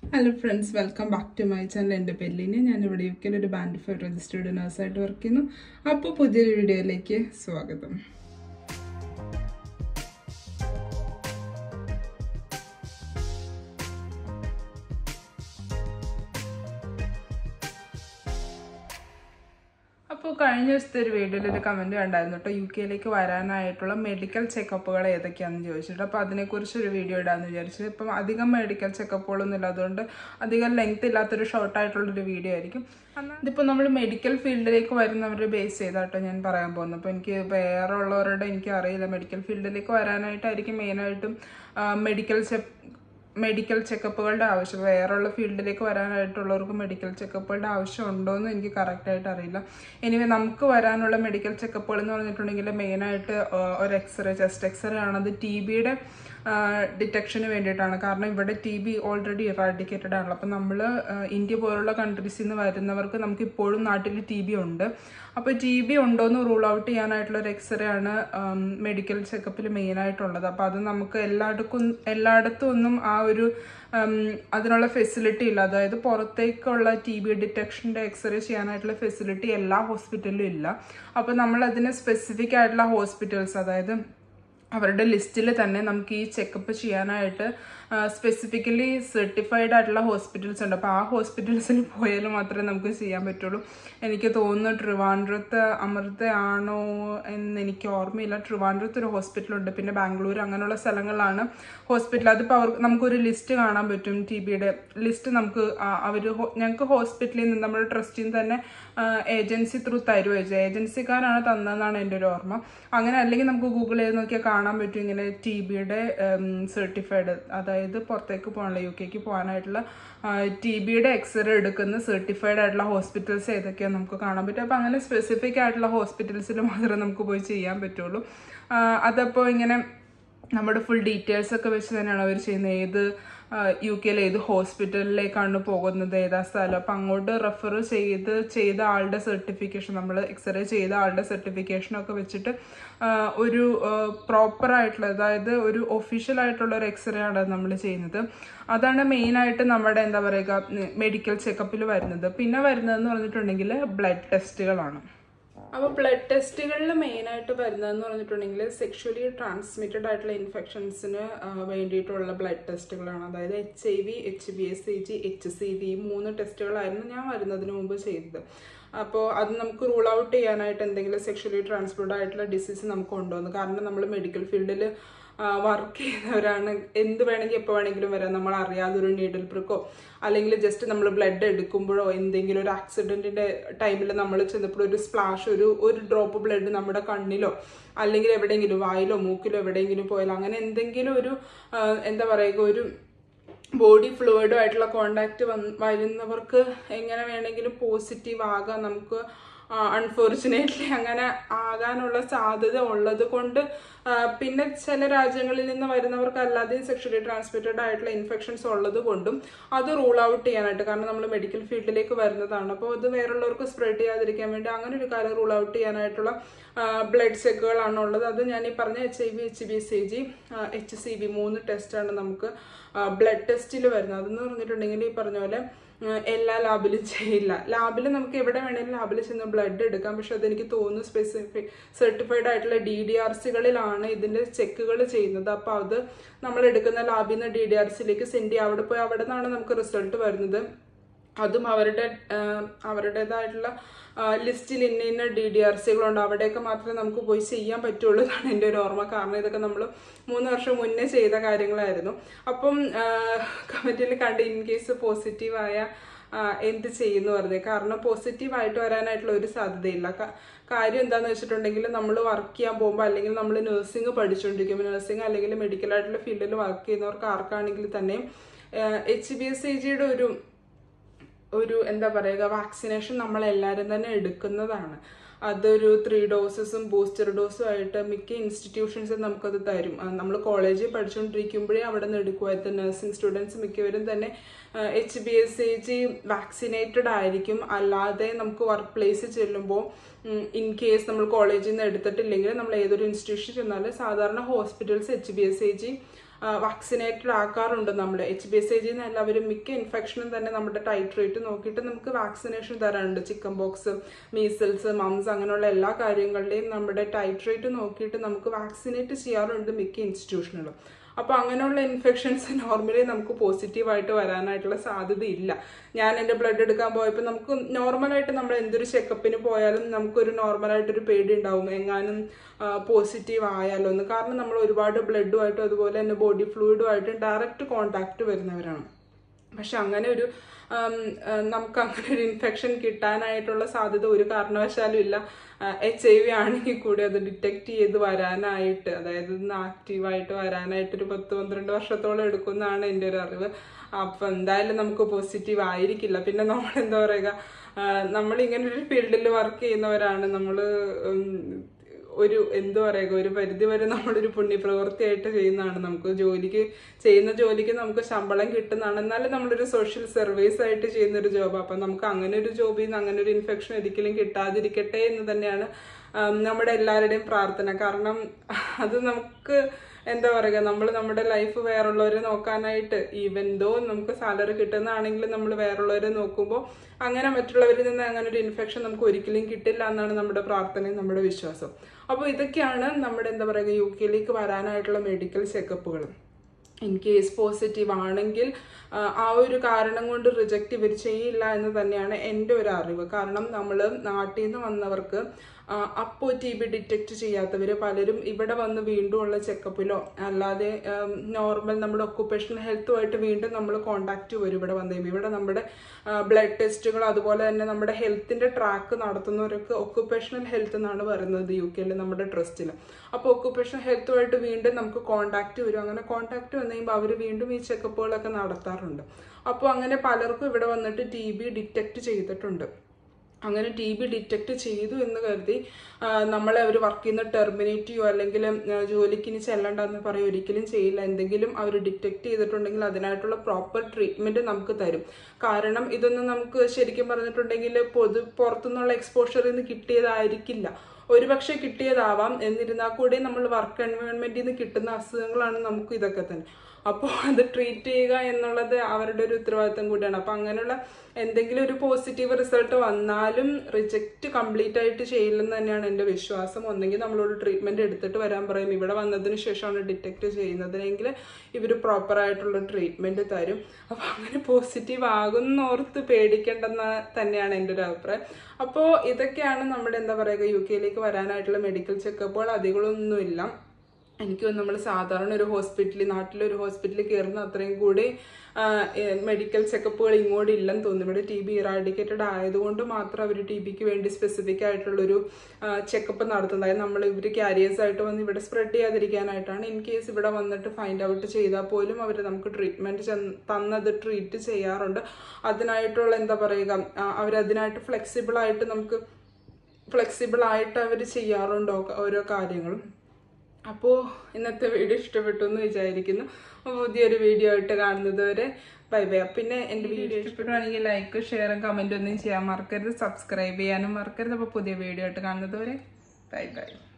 Hello friends, welcome back to my channel. എൻ്റെ പേരിലിനെ ഞാൻ ഇവിടെ യുകെയിൽ ഒരു ബാൻഡ് 5 രജിസ്റ്റേർഡ് നഴ്സായിട്ട് വർക്ക് ചെയ്യുന്നു. അപ്പോൾ പുതിയൊരു വീഡിയോയിലേക്ക് സ്വാഗതം. അപ്പോൾ കഴിഞ്ഞ ദിവസത്തെ ഒരു വീഡിയോയിൽ ഒരു കമൻറ്റ് കണ്ടായിരുന്നു കേട്ടോ, യുകെയിലേക്ക് വരാനായിട്ടുള്ള മെഡിക്കൽ ചെക്കപ്പുകൾ ഏതൊക്കെയാണെന്ന് ചോദിച്ചിട്ട്. അപ്പോൾ അതിനെക്കുറിച്ചൊരു വീഡിയോ ഇടാമെന്ന് വിചാരിച്ചു. ഇപ്പം അധികം മെഡിക്കൽ ചെക്കപ്പുകളൊന്നും ഇല്ല, അതുകൊണ്ട് അധികം ലെങ്ത് ഇല്ലാത്തൊരു ഷോർട്ടായിട്ടുള്ളൊരു വീഡിയോ ആയിരിക്കും. ഇതിപ്പോൾ നമ്മൾ മെഡിക്കൽ ഫീൽഡിലേക്ക് വരുന്നവരെ ബേസ് ചെയ്താട്ടോ ഞാൻ പറയാൻ പോകുന്നത്. അപ്പോൾ എനിക്ക് വേറെ ഉള്ളവരുടെ എനിക്ക് അറിയില്ല, മെഡിക്കൽ ഫീൽഡിലേക്ക് വരാനായിട്ടായിരിക്കും മെയിനായിട്ടും മെഡിക്കൽ ചെക്കപ്പുകളുടെ ആവശ്യം. വേറെയുള്ള ഫീൽഡിലേക്ക് വരാനായിട്ടുള്ളവർക്ക് മെഡിക്കൽ ചെക്കപ്പുകളുടെ ആവശ്യം ഉണ്ടോ എന്ന് എനിക്ക് കറക്റ്റായിട്ട് അറിയില്ല. എനിവേ നമുക്ക് വരാനുള്ള മെഡിക്കൽ ചെക്കപ്പുകൾ എന്ന് പറഞ്ഞിട്ടുണ്ടെങ്കിൽ മെയിനായിട്ട് ഒരു എക്സ്റേ, ചെസ്റ്റ് എക്സ്റേ ആണത് TBയുടെ ഡിറ്റക്ഷന് വേണ്ടിയിട്ടാണ്. കാരണം ഇവിടെ TB ഓൾറെഡി ഇറാഡിക്കേറ്റഡ് ആണല്ലോ. അപ്പം നമ്മൾ ഇന്ത്യ പോലുള്ള കൺട്രീസിൽ നിന്ന് വരുന്നവർക്ക് നമുക്ക് ഇപ്പോഴും നാട്ടിൽ TB ഉണ്ട്. അപ്പോൾ TB ഉണ്ടോ എന്ന് റൂൾ ഔട്ട് ചെയ്യാനായിട്ടുള്ള ഒരു എക്സ്റേ ആണ് മെഡിക്കൽ ചെക്കപ്പിൽ മെയിനായിട്ടുള്ളത്. അപ്പോൾ അത് നമുക്ക് എല്ലായിടത്തും ഒന്നും ആ ഒരു അതിനുള്ള ഫെസിലിറ്റി ഇല്ല. അതായത് പുറത്തേക്കുള്ള TB ഡിറ്റക്ഷൻ്റെ എക്സ്റേ ചെയ്യാനായിട്ടുള്ള ഫെസിലിറ്റി എല്ലാ ഹോസ്പിറ്റലിലും ഇല്ല. അപ്പോൾ നമ്മൾ അതിന് സ്പെസിഫിക് ആയിട്ടുള്ള ഹോസ്പിറ്റൽസ്, അതായത് അവരുടെ ലിസ്റ്റിൽ തന്നെ നമുക്ക് ഈ ചെക്കപ്പ് ചെയ്യാനായിട്ട് സ്പെസിഫിക്കലി സർട്ടിഫൈഡ് ആയിട്ടുള്ള ഹോസ്പിറ്റൽസ് ഉണ്ട്. അപ്പോൾ ആ ഹോസ്പിറ്റൽസിൽ പോയാൽ മാത്രമേ നമുക്ക് ചെയ്യാൻ പറ്റുള്ളൂ. എനിക്ക് തോന്നുന്നു ട്രിവാൻഡ്രത്ത് അമൃതയാണോ എന്ന് എനിക്ക് ഓർമ്മയില്ല. ട്രിവാൻഡ്രത്ത് ഒരു ഹോസ്പിറ്റലുണ്ട്, പിന്നെ ബാംഗ്ലൂർ, അങ്ങനെയുള്ള സ്ഥലങ്ങളിലാണ് ഹോസ്പിറ്റൽ. അതിപ്പോൾ നമുക്കൊരു ലിസ്റ്റ് കാണാൻ പറ്റും. TBയുടെ ലിസ്റ്റ് നമുക്ക് ഞങ്ങൾക്ക് ഹോസ്പിറ്റലിൽ നിന്ന് നമ്മുടെ ട്രസ്റ്റിൽ നിന്ന് തന്നെ ഏജൻസി ത്രൂ തരുവോ, ഏജൻസിക്കാരാണ് തന്നതെന്നാണ് എൻ്റെ ഒരു ഓർമ്മ. അങ്ങനെ അല്ലെങ്കിൽ നമുക്ക് ഗൂഗിൾ ചെയ്ത് നോക്കിയാൽ കാണാൻ പറ്റും ഇങ്ങനെ TBയുടെ സർട്ടിഫൈഡ്, അതായത് പുറത്തേക്ക് പോകാനുള്ള UK പോകാനായിട്ടുള്ള TBയുടെ എക്സ്റേ എടുക്കുന്ന സർട്ടിഫൈഡ് ആയിട്ടുള്ള ഹോസ്പിറ്റൽസ് ഏതൊക്കെയാണ് നമുക്ക് കാണാൻ പറ്റും. അപ്പോൾ അങ്ങനെ സ്പെസിഫിക് ആയിട്ടുള്ള ഹോസ്പിറ്റൽസിൽ മാത്രമേ നമുക്ക് പോയി ചെയ്യാൻ പറ്റുള്ളൂ. അതപ്പോൾ ഇങ്ങനെ നമ്മുടെ ഫുൾ ഡീറ്റെയിൽസ് ഒക്കെ വെച്ച് തന്നെയാണ് അവർ ചെയ്യുന്നത്. ഏത് UK ഏത് ഹോസ്പിറ്റലിലേക്കാണ് പോകുന്നത്, ഏതാ സ്ഥലം, അപ്പം അങ്ങോട്ട് റെഫർ ചെയ്ത ആളുടെ സർട്ടിഫിക്കേഷൻ, നമ്മൾ എക്സ്റേ ചെയ്ത ആളുടെ സർട്ടിഫിക്കേഷനൊക്കെ വെച്ചിട്ട് ഒരു പ്രോപ്പറായിട്ടുള്ള, അതായത് ഒരു ഒഫീഷ്യൽ ആയിട്ടുള്ള ഒരു എക്സ്റേ ആണ് നമ്മൾ ചെയ്യുന്നത്. അതാണ് മെയിനായിട്ട് നമ്മുടെ എന്താ പറയുക മെഡിക്കൽ ചെക്കപ്പിൽ വരുന്നത്. പിന്നെ വരുന്നതെന്ന് പറഞ്ഞിട്ടുണ്ടെങ്കിൽ ബ്ലഡ് ടെസ്റ്റുകളാണ്. അപ്പോൾ ബ്ലഡ് ടെസ്റ്റുകളിൽ മെയിനായിട്ട് വരുന്നതെന്ന് പറഞ്ഞിട്ടുണ്ടെങ്കിൽ സെക്ഷുവലി ട്രാൻസ്മിറ്റഡ് ആയിട്ടുള്ള ഇൻഫെക്ഷൻസിന് വേണ്ടിയിട്ടുള്ള ബ്ലഡ് ടെസ്റ്റുകളാണ്. അതായത് HIV, HBsAg, HCV 3 ടെസ്റ്റുകളായിരുന്നു ഞാൻ വരുന്നതിന് മുമ്പ് ചെയ്തത്. അപ്പോൾ അത് നമുക്ക് റൂൾ ഔട്ട് ചെയ്യാനായിട്ട് എന്തെങ്കിലും സെക്ഷുവലി ട്രാൻസ്മിറ്റഡ് ആയിട്ടുള്ള ഡിസീസ് നമുക്ക് കൊണ്ടുവന്നു. കാരണം നമ്മൾ മെഡിക്കൽ ഫീൽഡിൽ വർക്ക് ചെയ്യുന്നവരാണ്. എന്ത് വേണമെങ്കിൽ എപ്പോൾ വേണമെങ്കിലും വരാം. നമ്മൾ അറിയാതെ ഒരു നീഡിൽ പ്രിക്കോ അല്ലെങ്കിൽ ജസ്റ്റ് നമ്മൾ ബ്ലഡ് എടുക്കുമ്പോഴോ എന്തെങ്കിലും ഒരു ആക്സിഡൻറ്റിൻ്റെ ടൈമിൽ നമ്മൾ ചെന്നപ്പോൾ ഒരു സ്പ്ലാഷ്, ഒരു ഡ്രോപ്പ് ബ്ലഡ് നമ്മുടെ കണ്ണിലോ അല്ലെങ്കിൽ എവിടെയെങ്കിലും വായിലോ മൂക്കിലോ എവിടെയെങ്കിലും പോയാലോ അങ്ങനെ എന്തെങ്കിലും ഒരു എന്താ പറയുക ഒരു ബോഡി ഫ്ലൂയിഡോ ആയിട്ടുള്ള കോണ്ടാക്റ്റ് വരുന്നവർക്ക് എങ്ങനെ വേണമെങ്കിലും പോസിറ്റീവ് ആകാം. നമുക്ക് അൺഫോർച്ചുനേറ്റ്ലി അങ്ങനെ ആകാനുള്ള സാധ്യത ഉള്ളത് കൊണ്ട് പിന്നെ ചില രാജ്യങ്ങളിൽ നിന്ന് വരുന്നവർക്ക് അല്ലാതെയും സെക്ഷലി ട്രാൻസ്മിറ്റഡ് ആയിട്ടുള്ള ഇൻഫെക്ഷൻസ് ഉള്ളത് കൊണ്ടും അത് റൂൾ ഔട്ട് ചെയ്യാനായിട്ട്, കാരണം നമ്മൾ മെഡിക്കൽ ഫീൽഡിലേക്ക് വരുന്നതാണ്, അപ്പോൾ അത് വേറുള്ളവർക്ക് സ്പ്രെഡ് ചെയ്യാതിരിക്കാൻ വേണ്ടി അങ്ങനെ ഒരു കാര്യം റൂൾ ഔട്ട് ചെയ്യാനായിട്ടുള്ള ബ്ലഡ് ചെക്കുകളാണ് ഉള്ളത്. അത് ഞാൻ ഈ പറഞ്ഞ HIV, HBsAg, HCV 3 ടെസ്റ്റാണ് നമുക്ക് ബ്ലഡ് ടെസ്റ്റിൽ വരുന്നത്. അതെന്ന് പറഞ്ഞിട്ടുണ്ടെങ്കിൽ ഈ പറഞ്ഞ പോലെ എല്ലാ ലാബിലും ചെയ്യില്ല. ലാബിൽ നമുക്ക് എവിടെ വേണമെങ്കിലും ലാബിൽ ചെന്ന് ബ്ലഡ് എടുക്കാം. പക്ഷെ അതെനിക്ക് തോന്നുന്നു സ്പെസിഫിക് സർട്ടിഫൈഡ് ആയിട്ടുള്ള DDRCകളിലാണ് ഇതിൻ്റെ ചെക്കുകൾ ചെയ്യുന്നത്. അപ്പോൾ അത് നമ്മൾ എടുക്കുന്ന ലാബിൽ നിന്ന് DDRCയിലേക്ക് സെൻഡ് ചെയ്യുക. അവിടെ പോയി അവിടെ നിന്നാണ് നമുക്ക് റിസൾട്ട് വരുന്നത്. അതും അവരുടേതായിട്ടുള്ള ലിസ്റ്റിൽ ഇന്ന DDRCകളുണ്ട്, അവിടെയൊക്കെ മാത്രമേ നമുക്ക് പോയി ചെയ്യാൻ പറ്റുള്ളൂ എന്നാണ് എൻ്റെ ഒരു ഓർമ്മ. കാരണം ഇതൊക്കെ നമ്മൾ 3 വർഷം മുന്നേ ചെയ്ത കാര്യങ്ങളായിരുന്നു. അപ്പം കമൻറ്റിൽ കണ്ട് ഇൻ കേസ് പോസിറ്റീവായ എന്ത് ചെയ്യുന്നു പറഞ്ഞത്. കാരണം പോസിറ്റീവായിട്ട് വരാനായിട്ടുള്ള ഒരു സാധ്യതയില്ല. കാര്യം എന്താണെന്ന് വെച്ചിട്ടുണ്ടെങ്കിൽ നമ്മൾ വർക്ക് ചെയ്യാൻ പോകുമ്പോൾ അല്ലെങ്കിൽ നമ്മൾ നഴ്സിംഗ് പഠിച്ചുകൊണ്ടിരിക്കുമ്പോൾ, നഴ്സിംഗ് അല്ലെങ്കിൽ മെഡിക്കലായിട്ടുള്ള ഫീൽഡിൽ വർക്ക് ചെയ്യുന്നവർക്ക് ആർക്കാണെങ്കിൽ തന്നെയും HBsAgയുടെ ഒരു എന്താ പറയുക വാക്സിനേഷൻ നമ്മളെല്ലാവരും തന്നെ എടുക്കുന്നതാണ്. അതൊരു 3 ഡോസസും ബൂസ്റ്റർ ഡോസും ആയിട്ട് മിക്ക ഇൻസ്റ്റിറ്റ്യൂഷൻസും നമുക്കത് തരും. നമ്മൾ കോളേജിൽ പഠിച്ചുകൊണ്ടിരിക്കുമ്പോഴേ അവിടെ നിന്ന് എടുക്കുമായിരുന്നു. നഴ്സിംഗ് സ്റ്റുഡൻസ് മിക്കവരും തന്നെ HBsAg വാക്സിനേറ്റഡ് ആയിരിക്കും. അല്ലാതെ നമുക്ക് വർക്ക് പ്ലേസിൽ ചെല്ലുമ്പോൾ ഇൻ കേസ് നമ്മൾ കോളേജിൽ നിന്ന് എടുത്തിട്ടില്ലെങ്കിൽ നമ്മൾ ഏതൊരു ഇൻസ്റ്റിറ്റ്യൂഷൻ ചെന്നാലും സാധാരണ ഹോസ്പിറ്റൽസ് HBsAg വാക്സിനേറ്റഡ് ആക്കാറുണ്ട്. നമ്മൾ HBSAG എല്ലാവരും മിക്ക ഇൻഫെക്ഷനും തന്നെ നമ്മുടെ ടൈട്രേറ്റ് നോക്കിയിട്ട് നമുക്ക് വാക്സിനേഷൻ തരാറുണ്ട്. ചിക്കൻ ബോക്സ്, മീസിൽസ്, മംസ് അങ്ങനെയുള്ള എല്ലാ കാര്യങ്ങളുടെയും നമ്മുടെ ടൈട്രേറ്റ് നോക്കിയിട്ട് നമുക്ക് വാക്സിനേറ്റ് ചെയ്യാറുണ്ട് മിക്ക ഇൻസ്റ്റിറ്റ്യൂഷനുകളും. അപ്പോൾ അങ്ങനെയുള്ള ഇൻഫെക്ഷൻസ് നോർമലി നമുക്ക് പോസിറ്റീവായിട്ട് വരാനായിട്ടുള്ള സാധ്യതയില്ല. ഞാൻ എൻ്റെ ബ്ലഡ് എടുക്കാൻ പോയപ്പോൾ നമുക്ക് നോർമലായിട്ട് നമ്മൾ എന്തൊരു ചെക്കപ്പിന് പോയാലും നമുക്കൊരു നോർമലായിട്ടൊരു പേടി ഉണ്ടാവും, എങ്ങാനും പോസിറ്റീവ് ആയാലോ എന്ന്. കാരണം നമ്മൾ ഒരുപാട് ബ്ലഡുമായിട്ടും അതുപോലെ തന്നെ ബോഡി ഫ്ലൂയിഡുമായിട്ടും ഡയറക്റ്റ് കോണ്ടാക്ട് വരുന്നവരാണ്. പക്ഷെ അങ്ങനെ ഒരു നമുക്ക് അങ്ങനെ ഒരു ഇൻഫെക്ഷൻ കിട്ടാനായിട്ടുള്ള സാധ്യത ഒരു കാരണവശാലും ഇല്ല. HIV ആണെങ്കിൽ കൂടി അത് ഡിറ്റക്ട് ചെയ്ത് വരാനായിട്ട്, അതായത് ആക്റ്റീവായിട്ട് വരാനായിട്ടൊരു 10-12 വർഷത്തോളം എടുക്കുന്നതാണ് എൻ്റെ ഒരു അറിവ്. അപ്പം എന്തായാലും നമുക്ക് പോസിറ്റീവ് ആയിരിക്കില്ല. പിന്നെ നമ്മൾ എന്താ പറയുക, നമ്മളിങ്ങനെ ഒരു ഫീൽഡിൽ വർക്ക് ചെയ്യുന്നവരാണ്. നമ്മൾ ഒരു എന്താ പറയുക, ഒരു പരിധി വരെ നമ്മളൊരു പുണ്യപ്രവൃത്തിയായിട്ട് ചെയ്യുന്നതാണ്. നമുക്ക് ചെയ്യുന്ന ജോലിക്ക് നമുക്ക് ശമ്പളം കിട്ടുന്നതാണ്. എന്നാലും നമ്മളൊരു സോഷ്യൽ സർവീസ് ആയിട്ട് ചെയ്യുന്നൊരു ജോബ്. അപ്പം നമുക്ക് അങ്ങനെ ഒരു ജോബിൽ നിന്ന് അങ്ങനെ ഒരു ഇൻഫെക്ഷൻ ഒരിക്കലും കിട്ടാതിരിക്കട്ടെ എന്ന് തന്നെയാണ് നമ്മുടെ എല്ലാവരുടെയും പ്രാർത്ഥന. കാരണം അത് നമുക്ക് എന്താ പറയുക, നമ്മൾ നമ്മുടെ ലൈഫ് വേറുള്ളവരെ നോക്കാനായിട്ട്, ഈവൻ ദോ നമുക്ക് സാലറി കിട്ടുന്നതാണെങ്കിലും നമ്മൾ വേറുള്ളവരെ നോക്കുമ്പോൾ അങ്ങനെ മറ്റുള്ളവരിൽ നിന്ന് അങ്ങനെ ഒരു ഇൻഫെക്ഷൻ നമുക്ക് ഒരിക്കലും കിട്ടില്ല എന്നാണ് നമ്മുടെ പ്രാർത്ഥനയും നമ്മുടെ വിശ്വാസം. അപ്പോൾ ഇതൊക്കെയാണ് നമ്മുടെ എന്താ പറയുക UK വരാനായിട്ടുള്ള മെഡിക്കൽ ചെക്കപ്പുകൾ. ഇൻ കേസ് പോസിറ്റീവ് ആണെങ്കിൽ ആ ഒരു കാരണം കൊണ്ട് റിജക്റ്റ് ഇവർ ചെയ്യില്ല എന്ന് തന്നെയാണ് എൻ്റെ ഒരു അറിവ്. കാരണം നമ്മൾ നാട്ടിൽ നിന്ന് വന്നവർക്ക് അപ്പോൾ TB ഡിറ്റക്റ്റ് ചെയ്യാത്തവർ പലരും ഇവിടെ വന്ന് വീണ്ടും ഉള്ള ചെക്കപ്പിലോ അല്ലാതെ നോർമൽ നമ്മുടെ ഒക്കുപേഷണൽ ഹെൽത്തുമായിട്ട് വീണ്ടും നമ്മൾ കോണ്ടാക്റ്റ് വരും. ഇവിടെ വന്നു കഴിയുമ്പോൾ ഇവിടെ നമ്മുടെ ബ്ലഡ് ടെസ്റ്റുകൾ അതുപോലെ തന്നെ നമ്മുടെ ഹെൽത്തിൻ്റെ ട്രാക്ക് നടത്തുന്നവർക്ക് ഒക്കുപേഷണൽ ഹെൽത്ത് എന്നാണ് പറയുന്നത് UK നമ്മുടെ ട്രസ്റ്റിൽ. അപ്പോൾ ഒക്കുപേഷണൽ ഹെൽത്തുമായിട്ട് വീണ്ടും നമുക്ക് കോണ്ടാക്റ്റ് വരും. അങ്ങനെ കോണ്ടാക്റ്റ് വന്നു കഴിയുമ്പോൾ അവർ വീണ്ടും ഈ ചെക്കപ്പുകളൊക്കെ നടത്താറുണ്ട്. അപ്പോൾ അങ്ങനെ പലർക്കും ഇവിടെ വന്നിട്ട് TB ഡിറ്റക്റ്റ് ചെയ്തിട്ടുണ്ട്. അങ്ങനെ TB ഡിറ്റക്റ്റ് ചെയ്തു എന്ന് കരുതി നമ്മളെ അവർ വർക്ക് ചെയ്യുന്ന ടെർമിനേറ്റ് ചെയ്യുമോ അല്ലെങ്കിൽ ജോലിക്ക് ഇനി ചെല്ലണ്ടെന്ന് പറയും ഒരിക്കലും ചെയ്യില്ല. എന്തെങ്കിലും അവർ ഡിറ്റക്റ്റ് ചെയ്തിട്ടുണ്ടെങ്കിൽ അതിനായിട്ടുള്ള പ്രോപ്പർ ട്രീറ്റ്മെൻറ്റ് നമുക്ക് തരും. കാരണം ഇതൊന്നും നമുക്ക് ശരിക്കും പറഞ്ഞിട്ടുണ്ടെങ്കിൽ പുറത്തുനിന്നുള്ള എക്സ്പോഷറിൽ നിന്ന് കിട്ടിയതായിരിക്കില്ല. ഒരുപക്ഷെ കിട്ടിയതാവാം, എന്നിരുന്നാൽ കൂടി നമ്മൾ വർക്ക് എൻവയോൺമെൻറ്റിൽ നിന്ന് കിട്ടുന്ന അസുഖങ്ങളാണ് നമുക്ക് ഇതൊക്കെ തന്നെ. അപ്പോൾ അത് ട്രീറ്റ് ചെയ്യുക എന്നുള്ളത് അവരുടെ ഒരു ഉത്തരവാദിത്തം കൂടിയാണ്. അപ്പോൾ അങ്ങനെയുള്ള എന്തെങ്കിലും ഒരു പോസിറ്റീവ് റിസൾട്ട് വന്നാലും റിജക്റ്റ് കംപ്ലീറ്റ് ആയിട്ട് ചെയ്യില്ലെന്ന് തന്നെയാണ് എൻ്റെ വിശ്വാസം. ഒന്നെങ്കിൽ നമ്മളോട് ട്രീറ്റ്മെൻറ്റ് എടുത്തിട്ട് വരാൻ പറയും. ഇവിടെ വന്നതിന് ശേഷമാണ് ഡിറ്റക്റ്റ് ചെയ്യുന്നതിനെങ്കിൽ ഇവർ പ്രോപ്പറായിട്ടുള്ള ട്രീറ്റ്മെൻറ്റ് തരും. അപ്പോൾ അങ്ങനെ പോസിറ്റീവ് ആകുന്നോർത്ത് പേടിക്കേണ്ടെന്ന് തന്നെയാണ് എൻ്റെ ഒരു അഭിപ്രായം. അപ്പോൾ ഇതൊക്കെയാണ് നമ്മുടെ എന്താ പറയുക UK വരാനായിട്ടുള്ള മെഡിക്കൽ ചെക്കപ്പുകൾ. അധികമൊന്നുമില്ല. എനിക്ക് നമ്മൾ സാധാരണ ഒരു ഹോസ്പിറ്റലിൽ, നാട്ടിലൊരു ഹോസ്പിറ്റലിൽ കയറുന്ന അത്രയും കൂടി മെഡിക്കൽ ചെക്കപ്പുകൾ ഇങ്ങോട്ട് ഇല്ലെന്ന് തോന്നുന്നു. ഇവിടെ TB ഇറാഡിക്കേറ്റഡ് ആയതുകൊണ്ട് മാത്രം അവർ TBക്ക് വേണ്ടി സ്പെസിഫിക് ആയിട്ടുള്ളൊരു ചെക്കപ്പ് നടത്തുന്നത്. അതായത് നമ്മൾ ഇവർ ക്യാരിയേഴ്സ് ആയിട്ട് വന്ന് ഇവിടെ സ്പ്രെഡ് ചെയ്യാതിരിക്കാനായിട്ടാണ്. ഇൻ കേസ് ഇവിടെ വന്നിട്ട് ഫൈൻഡ് ഔട്ട് ചെയ്താൽ പോലും അവർ നമുക്ക് ട്രീറ്റ്മെൻറ്റ് തന്നത് ട്രീറ്റ് ചെയ്യാറുണ്ട്. അതിനായിട്ടുള്ള എന്താ പറയുക, അവരതിനായിട്ട് ഫ്ലെക്സിബിളായിട്ട് അവർ ചെയ്യാറുണ്ട് ഓരോ കാര്യങ്ങളും. അപ്പോൾ ഇന്നത്തെ വീഡിയോ ഇഷ്ടപ്പെട്ടു എന്ന് വിചാരിക്കുന്നു. പുതിയൊരു വീഡിയോ ആയിട്ട് കാണുന്നത് വരെ ബൈ ബൈ. പിന്നെ എൻ്റെ വീഡിയോ ഇഷ്ടപ്പെടുവാണെങ്കിൽ ലൈക്ക്, ഷെയറും കമൻറ്റും ഒന്നും ചെയ്യാൻ മറക്കരുത്. സബ്സ്ക്രൈബ് ചെയ്യാനും മറക്കരുത്. അപ്പോൾ പുതിയ വീഡിയോ ആയിട്ട് കാണുന്നത് വരെ ബൈ ബൈ.